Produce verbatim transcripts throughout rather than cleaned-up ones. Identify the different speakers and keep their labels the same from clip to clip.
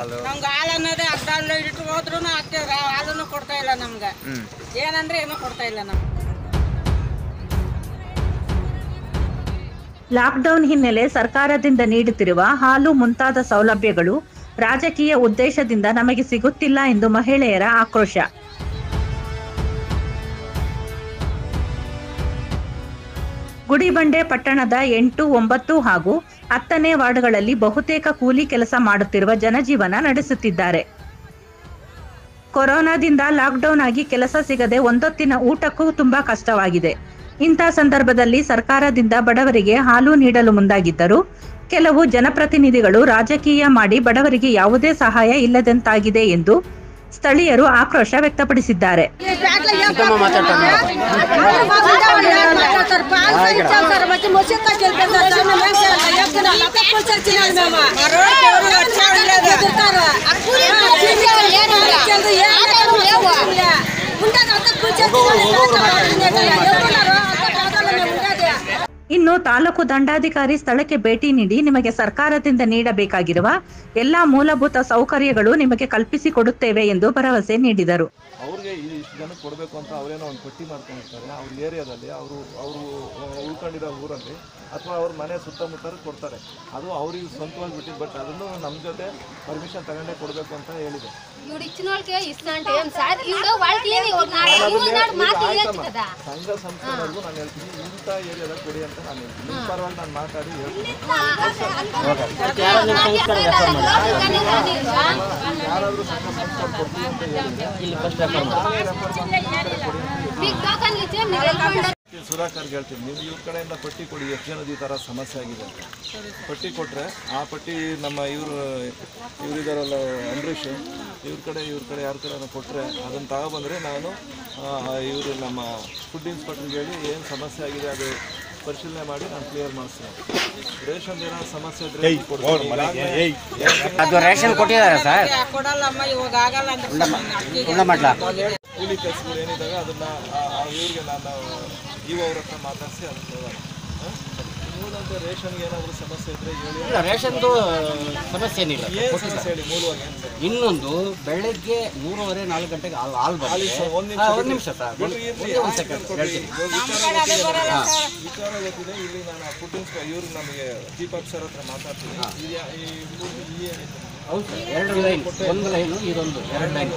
Speaker 1: ನಮ್ಗೆ ಹಾಲು ಅನ್ನೋದೇ ಅರ್ಧ ಲೀಟರ್ ಹೋದ್ರೂ ಅಷ್ಟೇ ಹಾಲನ್ನು ಕೊಡ್ತಾ ಇಲ್ಲ ನಮ್ಗೆ. ಏನಂದ್ರೆ ಏನೂ ಕೊಡ್ತಾ ಇಲ್ಲ ನಮ್ಗೆ.
Speaker 2: ಲಾಕ್ಡೌನ್ ಹಿನ್ನೆಲೆ ಸರ್ಕಾರದಿಂದ ನೀಡುತ್ತಿರುವ ಹಾಲು ಮುಂತಾದ ಸೌಲಭ್ಯಗಳು ರಾಜಕೀಯ ಉದ್ದೇಶದಿಂದ ನಮಗೆ ಸಿಗುತ್ತಿಲ್ಲ ಎಂದು ಮಹಿಳೆಯರ ಆಕ್ರೋಶ. ಗುಡಿಬಂಡೆ ಪಟ್ಟಣದ ಎಂಟು, ಒಂಬತ್ತು ಹಾಗೂ ಹತ್ತನೇ ವಾರ್ಡ್ಗಳಲ್ಲಿ ಬಹುತೇಕ ಕೂಲಿ ಕೆಲಸ ಮಾಡುತ್ತಿರುವ ಜನಜೀವನ ನಡೆಸುತ್ತಿದ್ದಾರೆ. ಕೊರೋನಾದಿಂದ ಲಾಕ್ಡೌನ್ ಆಗಿ ಕೆಲಸ ಸಿಗದೆ ಒಂದೊತ್ತಿನ ಊಟಕ್ಕೂ ತುಂಬಾ ಕಷ್ಟವಾಗಿದೆ. ಇಂಥ ಸಂದರ್ಭದಲ್ಲಿ ಸರ್ಕಾರದಿಂದ ಬಡವರಿಗೆ ಹಾಲು ನೀಡಲು ಮುಂದಾಗಿದ್ದರು ಕೆಲವು ಜನಪ್ರತಿನಿಧಿಗಳು ರಾಜಕೀಯ ಮಾಡಿ ಬಡವರಿಗೆ ಯಾವುದೇ ಸಹಾಯ ಇಲ್ಲದಂತಾಗಿದೆ ಎಂದು ಸ್ಥಳೀಯರು ಆಕ್ರೋಶ ವ್ಯಕ್ತಪಡಿಸಿದ್ದಾರೆ. ಇನ್ನು ತಾಲೂಕು ದಂಡಾಧಿಕಾರಿ ಸ್ಥಳಕ್ಕೆ ಭೇಟಿ ನೀಡಿ ನಿಮಗೆ ಸರ್ಕಾರದಿಂದ ನೀಡಬೇಕಾಗಿರುವ ಎಲ್ಲಾ ಮೂಲಭೂತ ಸೌಕರ್ಯಗಳು ನಿಮಗೆ ಕಲ್ಪಿಸಿಕೊಡುತ್ತೇವೆ ಎಂದು ಭರವಸೆ ನೀಡಿದರು.
Speaker 3: ಅವ್ರಿಗೆ ಇಷ್ಟು ಜನ ಕೊಡಬೇಕು ಅಂತ ಅವರೇನೋ ಒಂದು ಪಟ್ಟಿ ಮಾಡ್ಕೊಂಡಿರ್ತಾರೆ ಅವ್ರ ಏರಿಯಾದಲ್ಲಿ, ಅವರು ಅವರು ಉಳ್ಕೊಂಡಿರೋ ಊರಲ್ಲಿ ಅಥವಾ ಅವ್ರ ಮನೆ ಸುತ್ತಮುತ್ತ ಕೊಡ್ತಾರೆ. ಅದು ಅವ್ರಿಗೆ ಸ್ವಂತವಾಗಿ ಬಿಟ್ಟಿದ್ದು. ಬಟ್ ಅದನ್ನು ನಮ್ಮ ಜೊತೆ ಪರ್ಮಿಷನ್ ತಗೊಂಡೇ ಕೊಡಬೇಕು ಅಂತ ಹೇಳಿದೆ. ಸಂಘ ಸಂಸ್ಥೆಗಳಿಗೂ ನಾನು ಹೇಳ್ತೀನಿ, ಇಂಥ ಏರಿಯಾದಾಗ ಕೊಡಿ ಅಂತ ನಾನು ಹೇಳ್ತೀನಿ. ನಿಮ್ಮ ಪರವಾಗಿ ನಾನು ಮಾತಾಡಿ ಹೇಳ್ತೀನಿ. ಯಾರಾದರೂ ಸಂಘ ಸಂಸ್ಥೆ ಕೊಡ್ತೀನಿ ಅಂತ ಹೇಳಿದ್ರೆ ಸುಧಾಕರ್ಗೆ ಹೇಳ್ತೀನಿ, ನೀವು ಇವ್ರ ಕಡೆಯಿಂದ ಪಟ್ಟಿ ಕೊಡಿ, ಎಷ್ಟು ಜನದ ಈ ಥರ ಸಮಸ್ಯೆ ಆಗಿದೆ ಅಂತ. ಪಟ್ಟಿ ಕೊಟ್ಟರೆ ಆ ಪಟ್ಟಿ ನಮ್ಮ ಇವರು ಇವರಿದ್ದಾರಲ್ಲ ಅಂಬರೀಷ್, ಇವ್ರ ಕಡೆ ಇವ್ರ ಕಡೆ ಯಾರ ಕಡೆ ಕೊಟ್ಟರೆ ಅದನ್ನು ತಗೊಬಂದರೆ ನಾನು ಇವರು ನಮ್ಮ ಫುಡ್ ಇನ್ಸ್ಪೆಕ್ಟರ್ಗೆ ಹೇಳಿ ಏನು ಸಮಸ್ಯೆ ಆಗಿದೆ ಅದು ಪರಿಶೀಲನೆ ಮಾಡಿ ನಾನು ಕ್ಲಿಯರ್ ಮಾಡಿಸ್ತೀನಿ. ರೇಷನ್ ಏನೋ ಸಮಸ್ಯೆ ಇದ್ರೆ
Speaker 4: ರೇಷನ್ ಕೊಟ್ಟಿದ್ದಾರೆ ಸರ್,
Speaker 3: ಕೂಲಿ ಕೆಲಸಗಳು ಏನಿದ್ದಾವೆ ಅದನ್ನು ಇವ್ರಿಗೆ ನಾನು ಇವ ಅವ್ರ ಹತ್ರ ಮಾತಾಡಿಸಿ ಅದಕ್ಕೆ ಮೂಲಂತ ರೇಷನ್ಗೆ ಏನಾದರೂ ಸಮಸ್ಯೆ ಇದ್ರೆ ಹೇಳಿ.
Speaker 4: ರೇಷನ್ದು ಸಮಸ್ಯೆ ಏನಿಲ್ಲ.
Speaker 3: ಏನು ಸಮಸ್ಯೆ ಹೇಳಿ ಮೂಲವಾಗಿ.
Speaker 4: ಇನ್ನೊಂದು ಬೆಳಗ್ಗೆ ಮೂರುವರೆ ನಾಲ್ಕು ಗಂಟೆಗೆ ಹಾಲು ಹಾಲು ಬರಲಿ. ಒಂದು ನಿಮಿಷ ಸರ್,
Speaker 3: ವಿಚಾರ ಗೊತ್ತಿದೆ. ಇಲ್ಲಿ ನಾನು ಫುಡ್ ಇನ್ಸ್ಪೆಕ್ಟರ್ ಇವ್ರು ನಮಗೆ ದೀಪಕ್ ಸರ್ ಹತ್ರ ಮಾತಾಡ್ತೀನಿ.
Speaker 4: ಹೌದು ಸರ್, ಎರಡು ಲೈನ್, ಒಂದು ಲೈನು ಇದೊಂದು ಎರಡು ಲೈನ್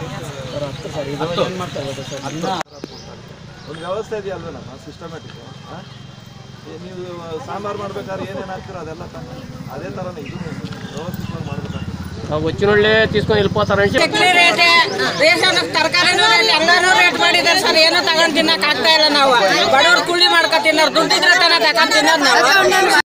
Speaker 3: ಒಂದು ವ್ಯವಸ್ಥೆ ಇದೆಯಲ್ವ ನಮ್ಮ ಸಿಸ್ಟಮ್ಯಾಟಿಕ್. ನೀವು ಸಾಂಬಾರು ಮಾಡ್ಬೇಕಾದ್ರೆ ಏನೇನು ಹಾಕ್ತೀರೋ ಅದೆಲ್ಲ ತಾನೆ ಅದೇ ಥರನೇ ಇದು ವ್ಯವಸ್ಥಿತವಾಗಿ ಮಾಡಬೇಕಾಗ್ತದೆ.
Speaker 5: వచ్చినోళ్ళే తీసుకొని వెళ్ళిపోతారు.
Speaker 1: ರೇಷನ್ ತರಕಾರಿನೂ ಎಲ್ಲಾನು ರೇಟ್ ಮಾಡಿದ್ದಾರೆ ಸರ್. ಏನು ತಗೊಂಡು ತಿನ್ನಕ್ ಆಗ್ತಾ ಇಲ್ಲ. ನಾವು ಬಡವ್ರು ಕೂಲಿ ಮಾಡ್ಕೊ ತಿನ್ನೋರು ದುಡ್ಡಿದ್ರೆ ತನ ತಗೊಂಡು ತಿನ್ನೋದು ನಾವು.